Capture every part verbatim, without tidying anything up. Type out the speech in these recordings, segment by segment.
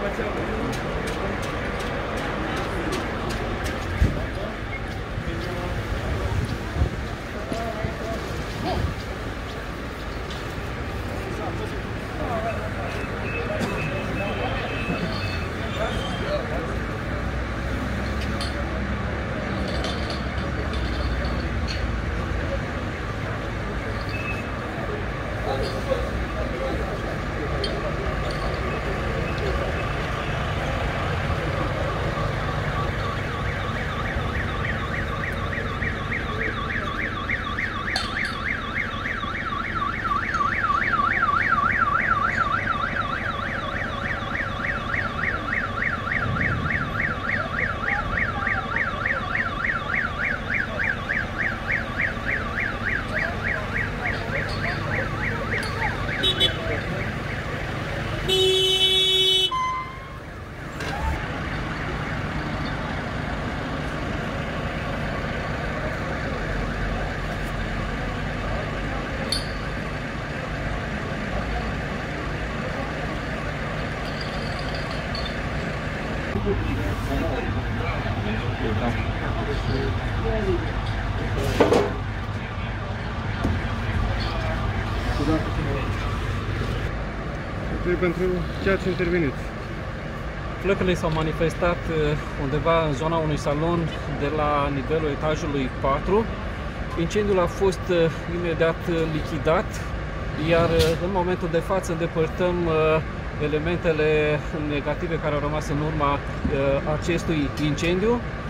Pentru ceea ce interveniți. Flăcările s-au manifestat undeva în zona unui salon de la nivelul etajului patru. Incendiul a fost imediat lichidat, iar în momentul de față îndepărtăm elementele negative care au rămas în urma acestui incendiu.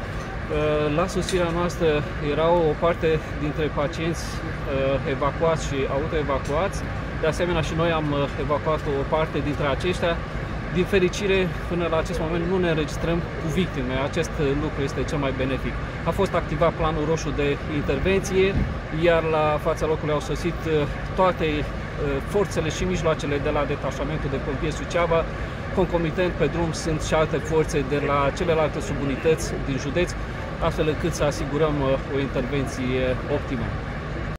La sosirea noastră erau o parte dintre pacienți evacuați și autoevacuați. De asemenea, și noi am evacuat o parte dintre aceștia. Din fericire, până la acest moment nu ne înregistrăm cu victime. Acest lucru este cel mai benefic. A fost activat planul roșu de intervenție, iar la fața locului au sosit toate forțele și mijloacele de la detașamentul de pompieri Suceava. Concomitent pe drum sunt și alte forțe de la celelalte subunități din județ, astfel încât să asigurăm o intervenție optimă.